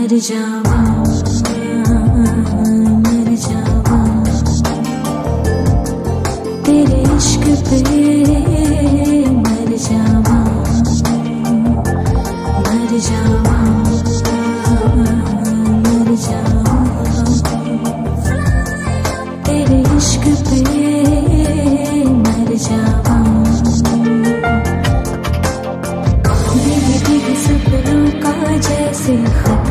मर जावा मर जावा तेरे इश्क पे मर जावा मर जावा मर जावा तेरे इश्क पे मर जावा भीगे भीगे सपनों का जैसे खत